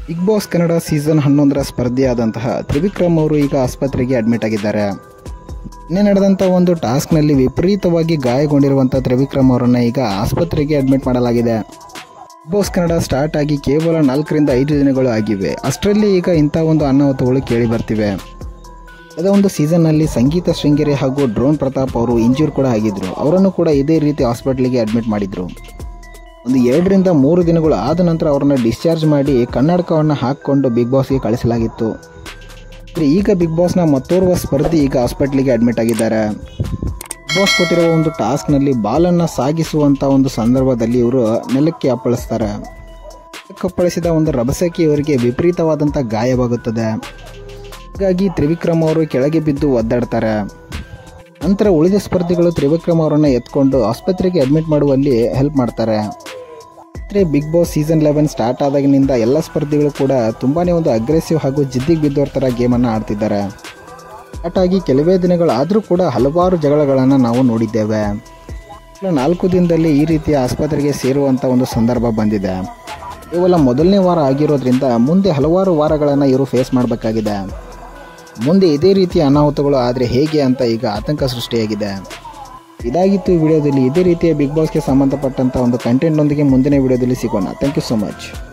Big Boss Kannada season 11ರ ಸ್ಪರ್ಧಿಯಾದಂತಹ ತ್ರಿವಿಕ್ರಮ್ ಅವರು ಈಗ ಆಸ್ಪತ್ರೆಗೆ ಅಡ್ಮಿಟ್ ಆಗಿದ್ದಾರೆ. ನಿನ್ನೆ ನಡೆದಂಥ ಒಂದು ಟಾಸ್ಕ್ನಲ್ಲಿ ವಿಪರೀತವಾಗಿ ಗಾಯಗೊಂಡಿರುವಂಥ ತ್ರಿವಿಕ್ರಮ್ ಅವರನ್ನು ಈಗ ಆಸ್ಪತ್ರೆಗೆ ಅಡ್ಮಿಟ್ ಮಾಡಲಾಗಿದೆ. ಬಿಗ್ ಬಾಸ್ ಕನ್ನಡ ಸ್ಟಾರ್ಟ್ ಆಗಿ ಕೇವಲ 4 ರಿಂದ 5 ದಿನಗಳು ಆಗಿವೆ. ಅಷ್ಟರಲ್ಲಿ ಈಗ ಇಂಥ ಒಂದು ಅನಾಹುತಗಳು ಕೇಳಿ ಬರ್ತಿವೆ. ಅದ ಒಂದು ಸೀಸನ್ನಲ್ಲಿ ಸಂಗೀತ ಶೃಂಗೇರಿ ಹಾಗೂ ಡ್ರೋನ್ ಪ್ರತಾಪ್ ಅವರು ಇಂಜೂರ್ ಕೂಡ ಆಗಿದ್ರು. ಅವರನ್ನು ಕೂಡ ಇದೇ ರೀತಿ ಹಾಸ್ಪಿಟ್ಲಿಗೆ ಅಡ್ಮಿಟ್ ಮಾಡಿದ್ರು. ಒಂದು 2 ರಿಂದ 3 ದಿನಗಳು ಆದ ನಂತರ ಅವರನ್ನು ಡಿಸ್ಚಾರ್ಜ್ ಮಾಡಿ ಕನ್ನಡಕವನ್ನು ಹಾಕಿಕೊಂಡು ಬಿಗ್ ಬಾಸ್ಗೆ ಕಳಿಸಲಾಗಿತ್ತು. ಈಗ ಬಿಗ್ ಬಾಸ್ನ ಮತ್ತೋರ್ವ ಸ್ಪರ್ಧಿ ಈಗ ಹಾಸ್ಪಿಟ್ಲಿಗೆ ಅಡ್ಮಿಟ್ ಆಗಿದ್ದಾರೆ. ಬಿಗ್ ಬಾಸ್ ಕೊಟ್ಟಿರುವ ಒಂದು ಟಾಸ್ಕ್ನಲ್ಲಿ ಬಾಲನ್ನು ಸಾಗಿಸುವಂಥ ಒಂದು ಸಂದರ್ಭದಲ್ಲಿ ಇವರು ನೆಲಕ್ಕೆ ಅಪ್ಪಳಿಸ್ತಾರೆ. ಅಪ್ಪಳಿಸಿದ ಒಂದು ರಭಸಕ್ಕೆ ಇವರಿಗೆ ವಿಪರೀತವಾದಂಥ ಗಾಯವಾಗುತ್ತದೆ. ಹೀಗಾಗಿ ತ್ರಿವಿಕ್ರಮ್ ಅವರು ಕೆಳಗೆ ಬಿದ್ದು ಒದ್ದಾಡ್ತಾರೆ. ನಂತರ ಉಳಿದ ಸ್ಪರ್ಧಿಗಳು ತ್ರಿವಿಕ್ರಮ್ ಅವರನ್ನು ಎತ್ಕೊಂಡು ಆಸ್ಪತ್ರೆಗೆ ಅಡ್ಮಿಟ್ ಮಾಡುವಲ್ಲಿ ಹೆಲ್ಪ್ ಮಾಡ್ತಾರೆ. ಬಿಗ್ ಬಾಸ್ ಸೀಸನ್ 11 ಸ್ಟಾರ್ಟ್ ಆದಾಗಿನಿಂದ ಎಲ್ಲ ಸ್ಪರ್ಧಿಗಳು ಕೂಡ ತುಂಬಾ ಒಂದು ಅಗ್ರೆಸಿವ್ ಹಾಗೂ ಜಿದ್ದಿಗೆ ಬಿದ್ದೋರ ಥರ ಗೇಮನ್ನು ಆಡ್ತಿದ್ದಾರೆ. ಸ್ಟಾರ್ಟ್ ಆಗಿ ಕೆಲವೇ ದಿನಗಳಾದರೂ ಕೂಡ ಹಲವಾರು ಜಗಳಗಳನ್ನು ನಾವು ನೋಡಿದ್ದೇವೆ. 4 ದಿನದಲ್ಲಿ ಈ ರೀತಿಯ ಆಸ್ಪತ್ರೆಗೆ ಸೇರುವಂಥ ಒಂದು ಸಂದರ್ಭ ಬಂದಿದೆ. ಕೇವಲ ಮೊದಲನೇ ವಾರ ಆಗಿರೋದ್ರಿಂದ ಮುಂದೆ ಹಲವಾರು ವಾರಗಳನ್ನು ಇವರು ಫೇಸ್ ಮಾಡಬೇಕಾಗಿದೆ. ಮುಂದೆ ಇದೇ ರೀತಿಯ ಅನಾಹುತಗಳು ಆದರೆ ಹೇಗೆ ಅಂತ ಈಗ ಆತಂಕ ಸೃಷ್ಟಿಯಾಗಿದೆ. ಇದಾಗಿತ್ತು ಈ ವಿಡಿಯೋದಲ್ಲಿ. ಇದೇ ರೀತಿಯ ಬಿಗ್ ಬಾಸ್ಗೆ ಸಂಬಂಧಪಟ್ಟಂಥ ಒಂದು ಕಂಟೆಂಟ್ನೊಂದಿಗೆ ಮುಂದಿನ ವಿಡಿಯೋದಲ್ಲಿ ಸಿಗೋಣ. Thank you so much.